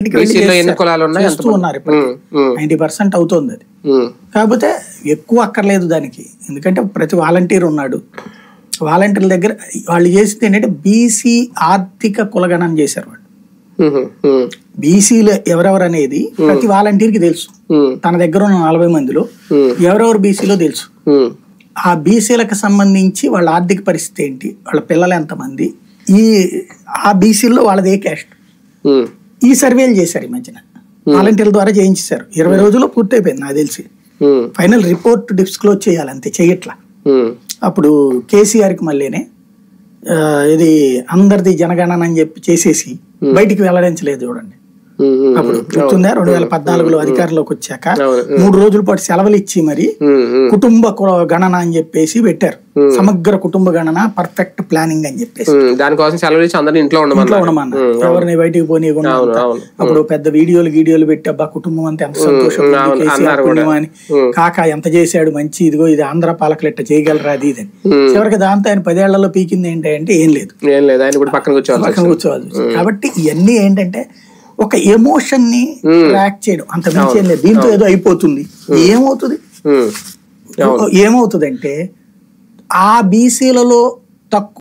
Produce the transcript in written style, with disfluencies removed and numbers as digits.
ఇంటింటికి చేస్తూ ఉన్నారు ఇప్పటికీ 90% అవుతుంది అది. కాకపోతే ఎక్కువ అక్కర్లేదు దానికి, ఎందుకంటే ప్రతి వాలంటీర్ ఉన్నాడు. వాలంటీర్ల దగ్గర వాళ్ళు చేసింది ఏంటంటే బీసీ ఆర్థిక కులగణన చేశారు. వాళ్ళు బీసీలు ఎవరెవరు అనేది ప్రతి వాలంటీర్కి తెలుసు. తన దగ్గర ఉన్న 40 మందిలో ఎవరెవరు బీసీలో తెలుసు. ఆ బీసీలకు సంబంధించి వాళ్ళ ఆర్థిక పరిస్థితి ఏంటి, వాళ్ళ పిల్లలు ఎంతమంది, ఆ బీసీల్లో వాళ్ళది ఏ క్యాస్ట్, ఈ సర్వేలు చేశారు. ఈ మధ్యన వాలంటీర్ల ద్వారా చేయించారు. 20 రోజుల్లో పూర్తయిపోయింది నాకు తెలిసి. ఫైనల్ రిపోర్ట్ డిస్క్లోజ్ చేయాలి, అంతే చేయట్లా. అప్పుడు కేసీఆర్కి మళ్ళీనే ఇది అందరిది జనగణన అని చెప్పి చేసేసి బయటికి వెల్లడించలేదు చూడండి. అప్పుడు గుర్తుందా 2014లో అధికారంలోకి వచ్చాక 3 రోజుల పాటు సెలవులు ఇచ్చి మరి కుటుంబ గణన అని చెప్పేసి పెట్టారు. సమగ్ర కుటుంబ గణన పర్ఫెక్ట్ ప్లానింగ్ అని చెప్పేసి దానికోసం సెలవులు ఇచ్చి అందరినీ ఇంట్లో ఉండమన్నారు. ఎవరిని బయటికి పోనీయకుండా. అప్పుడు పెద్ద వీడియోలు పెట్టి అబ్బా కుటుంబం అంతా ఎంత సంతోషం అని, కాకా ఎంత చేశాడు మంచి, ఇదిగో ఇది ఆంధ్ర పాలకులు ఎట్ట చేయగలరా అది ఇదని. చివరికి దాంతో ఆయన 10 ఏళ్లలో పీకింది ఏంటంటే ఏం లేదు, పక్కన కూర్చోవాలి. కాబట్టి ఇవన్నీ ఏంటంటే ఒక ఎమోషన్ ని ట్రాక్ చేయడం, అంత మించి ఏం లేదు. దీంతో ఏదో అయిపోతుంది. ఏమవుతుందంటే ఆ బీసీలలో తక్కువ